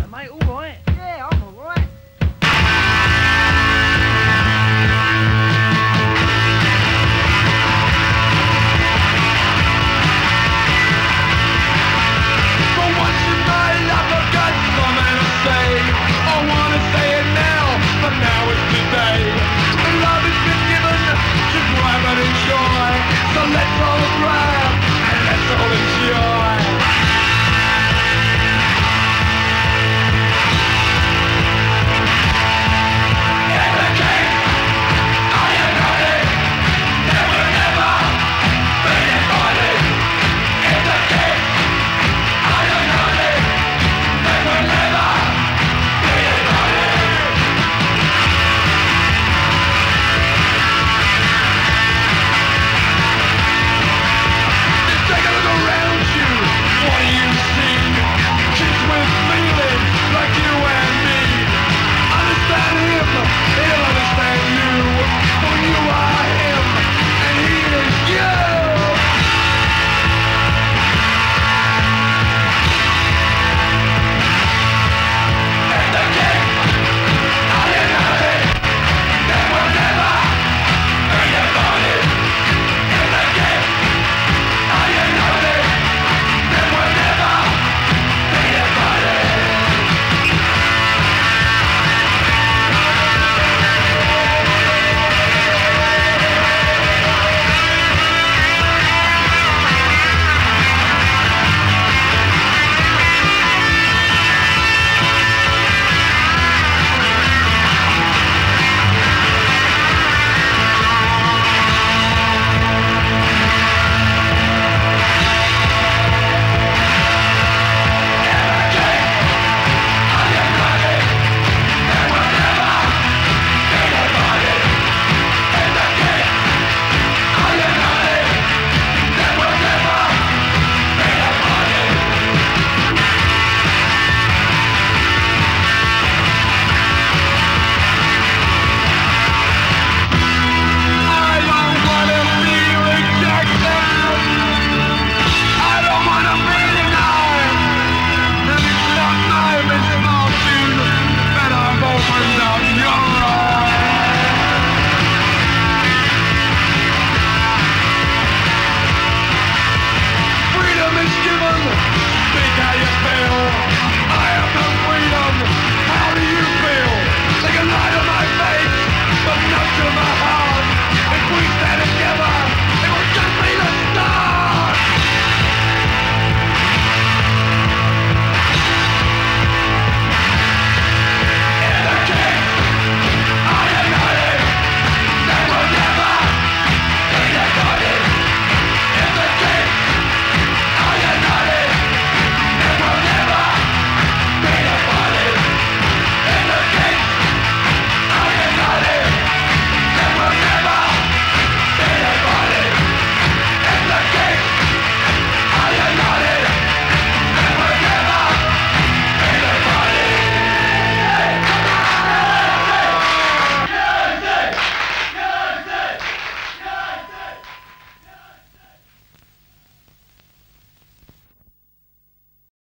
Hello, mate. All right? Yeah, I'm all right. For once in my life I've got something to say. I wanna say it now, but now it's today. The love has been given, just grab it and enjoy. So let's all